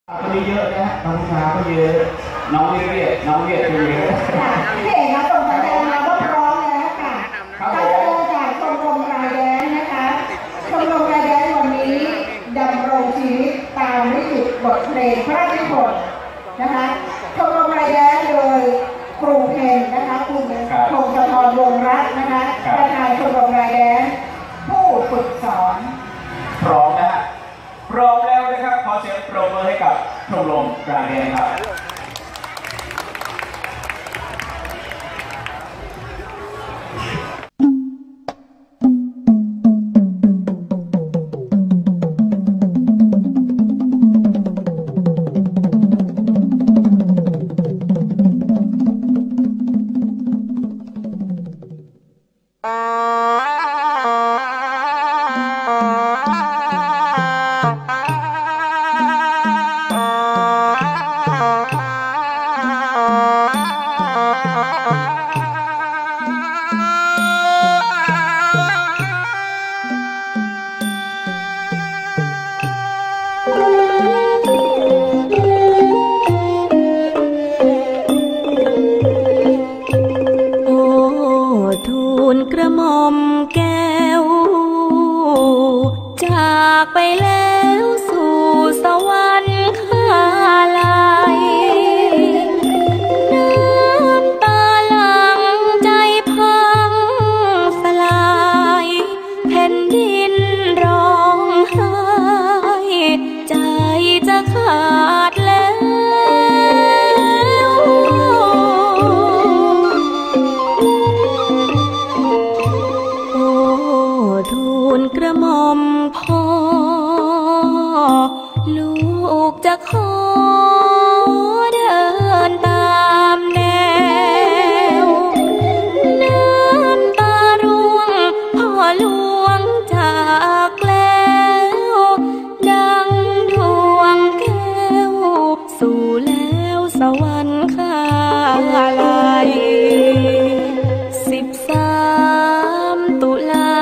ก็เยอะนะน้องชาก็เยอะน้องเวียดก็เยอะพี่เอกนะส่งสัญญาณมาว่าพร้อมแล้วค่ะการแสดงจากชมรมรายแดนนะคะชมรมรายแดนวันนี้ดำรงชีวิตตามวิถีบทเพลงพระราชนิพนธ์นะคะชมรมรายแดนโดยครูเพนนะคะคุณพงศธรวงศ์รัตน์นะคะประธานชมรมรายแดนผู้ฝึกสอนพร้อมนะฮะพร้อมแล้วนะครับขอเสียงปรบมือให้กับชมรมรายแดนครับกระหม่อมแก้วจากไปแล้วสู่สวรรคาลัยน้ำตาหลั่งใจพังสลายแผ่นดินร้องไห้ใจจะขาดแล้วกระหม่อมพ่อลูกจะขอเดินตามแนวน้ำตาร่วงพ่อหลวงจากแล้วดังดวงแก้วสู่แล้วสวรรคาลัย13 ตุลา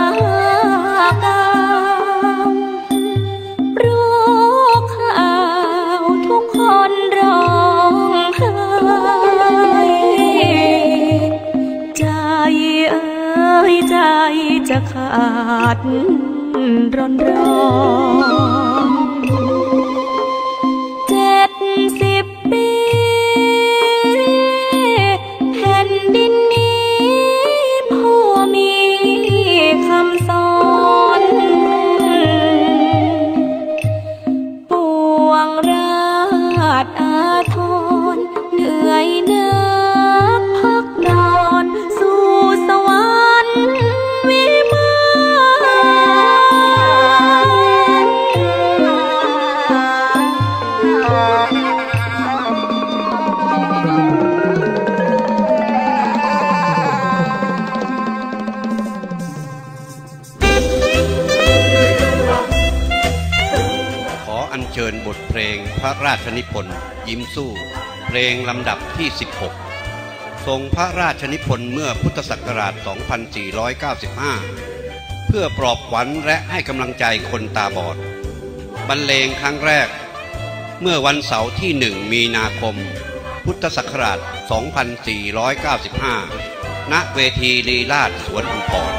ใจจะขาดร้อน70 ปีแผ่นดินนี้พ่อมีคำสอนปวงราชอาทรเหนื่อยนักพักนอนสู่สวรรค์วิมานขออัญเชิญบทเพลงพระราชนิพนธ์ยิ้มสู้เพลงลำดับที่ 16ทรงพระราชนิพนธ์เมื่อพุทธศักราช 2495 เพื่อปลอบขวัญและให้กำลังใจคนตาบอดบรรเลงครั้งแรกเมื่อวันเสาร์ที่ 1 มีนาคม พุทธศักราช 2495 ณ เวทีลีลาศสวนอัมพร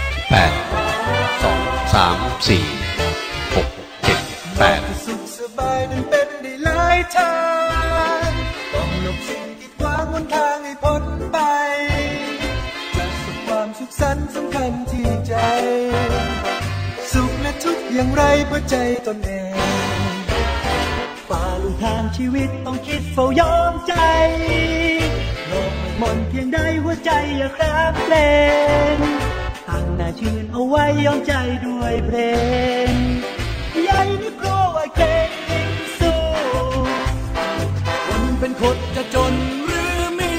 8 2 3 4 6 7 8 สุขสบายนั้นเป็นได้หลายทางต้องหลบสิ่งที่ขวางหนทางให้พ้นไปจะสุขความสุขสันต์สำคัญที่ใจสุขและทุกข์อย่างไรเพราะใจตนเองฝ่าลุทางชีวิตต้องคิดเฝ้ายอมใจโลกไม่มนเพียงใดหัวใจอยากรับเพลงตั้งหน้าชื่นเอาไว้ยอมใจด้วยเพลงใหญ่ไม่กลัวว่าเก่งยิ่งสู้คนเป็นคนจะจนหรือมี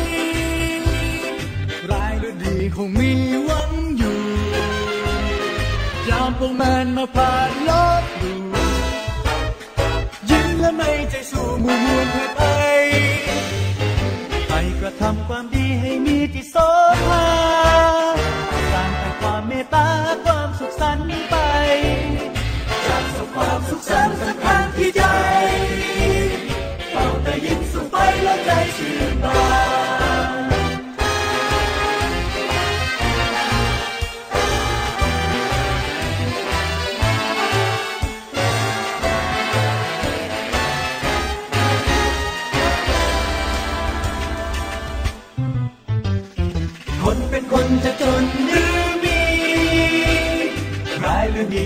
ร้ายหรือดีคงมีหวังอยู่ยามพวกมันมาผ่านลบดูยิ้มและไม่ใจสู้มวลเพื่อไปกระทำความดีให้มีที่โสภาสร้างแต่ความเมตตาความสุขสันต์ไป สุขสันต์สักครั้งที่ใจ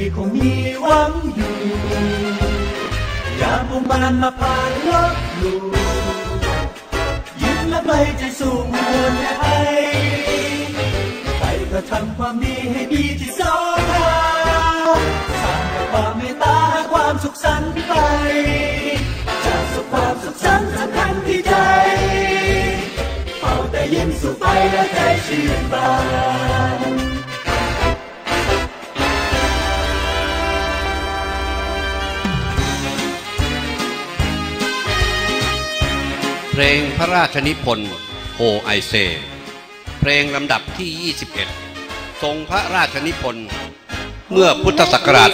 คงมีหวังอยู่อย่ามุ่งมั่นมาผ่านลบหลู่ยึดและไม่ใจสู้มุ่งมั่นให้ไปกระทำความดีให้ดีที่สองทางสร้างแต่ความเมตตาความสุขสันต์ไปจากสุขความสุขสันต์สำคัญที่ใจเฝ้าแต่ยิ้มสู่ไปและใจชื่นบานเพลงพระราชนิพนธ์โฮไอเซเพลงลำดับที่ 21 ทรงพระราชนิพนธ์เมื่อพุทธศักราช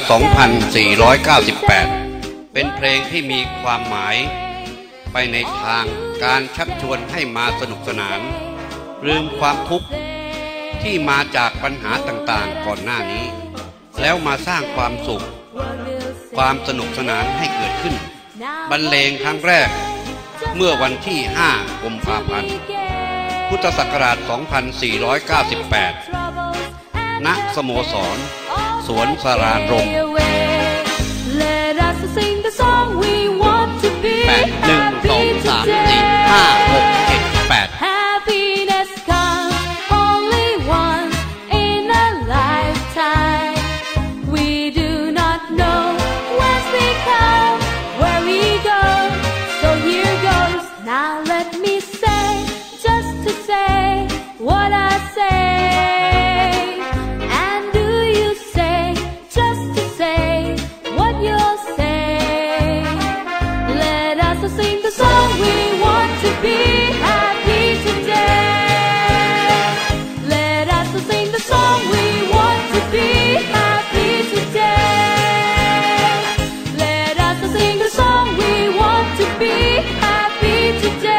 2498 เป็นเพลงที่มีความหมายไปในทางการชักชวนให้มาสนุกสนานลืมความทุกข์ที่มาจากปัญหาต่างๆก่อนหน้านี้แล้วมาสร้างความสุขความสนุกสนานให้เกิดขึ้นบรรเลงครั้งแรกเมื่อวันที่ 5 กุมภาพันธ์ พุทธศักราช 2498 ณ สโมสร สวนสรารม 8 1 2 3 4 5 6 7 8 Happiness comes only once in a lifetime. We do not know whence we come, where we go. So here goes. Now let me say, just to say what I say. And do you say, just to say what you'll say. Let us sing the song we want to be happy today. Let us sing the song we want to be happy today. Let us sing the song we want to be happy today.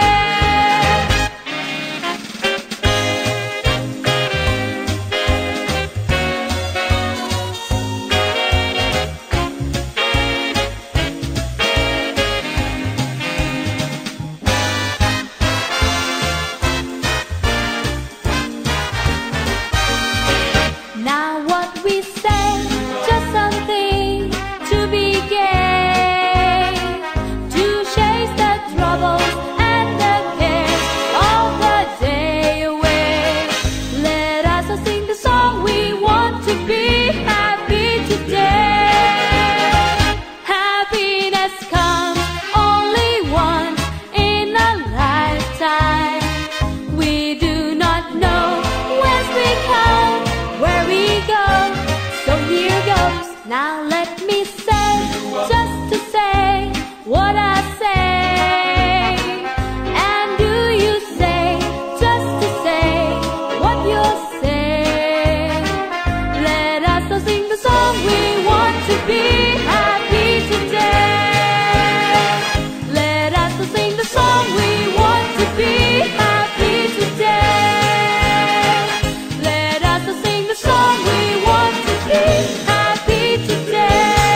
Now what we say, just something to be gay, to chase the troubles and the cares of the day away. Let us sing the song we want to be happy today. Happiness comes only once in a lifetime. We do not know whence we come, where we go. So here goes. Now let me say, just to say what I say. And do you say, just to say what you'll say. Let us sing the song we want to be happy today. Let us sing the song we want to be happy today. Let us sing the song we want to be happy today.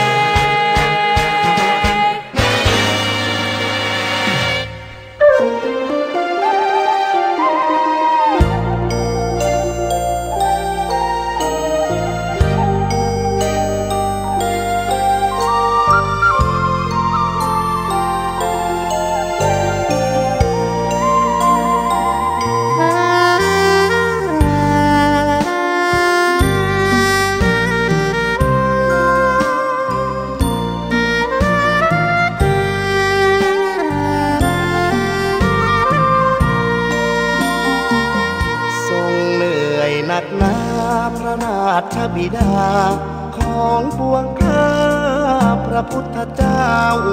นักหนาพระราชบิดาของปวงข้าพระพุทธเจ้า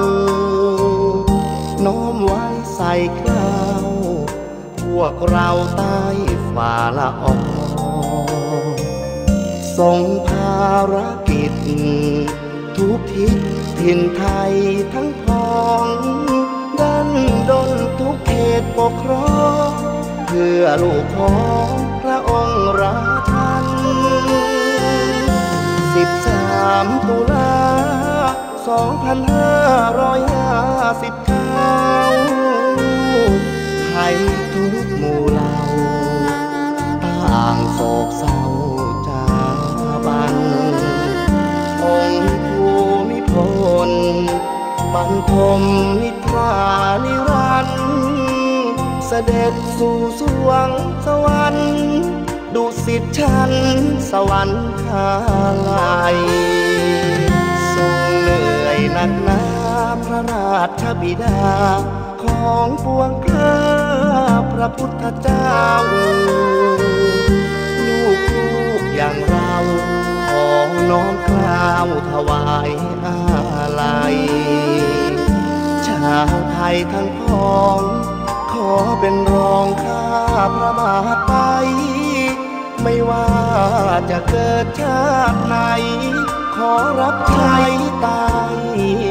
น้อมไว้ใส่เกล้าพวกเราใต้ฝ่าละอองทรงภารกิจทุกทิศถิ่นไทยทั้งพ้องดันดลทุกเขตปกครองเพื่อลูกของพระองค์ราชัน13 ตุลา 2559ไทยทุกหมู่เหล่าต่างโศกเศร้าจาบันบรรทมนิทรานิรันดร์เสด็จสู่สวงสวรรค์ดุสิตชั้นสวรรคาลัยทรงเหนื่อยหนักหนาพระราชบิดาของปวงเกล้าพระพุทธเจ้าลูกอย่างเราขอน้อมกล่าวถวายอาลัยชาวไทยทั้งพ้องขอเป็นรองข้าพระบาทไปไม่ว่าจะเกิดชาติไหนขอรับใช้ตาย